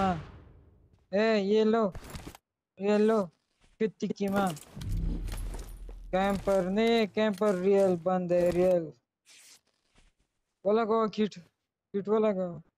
माँ। ये लो कित्ती की माँ। कैंपर नहीं, कैंपर रियल बंद है, रियल। वो लगाओ किट, किट वो लगाओ।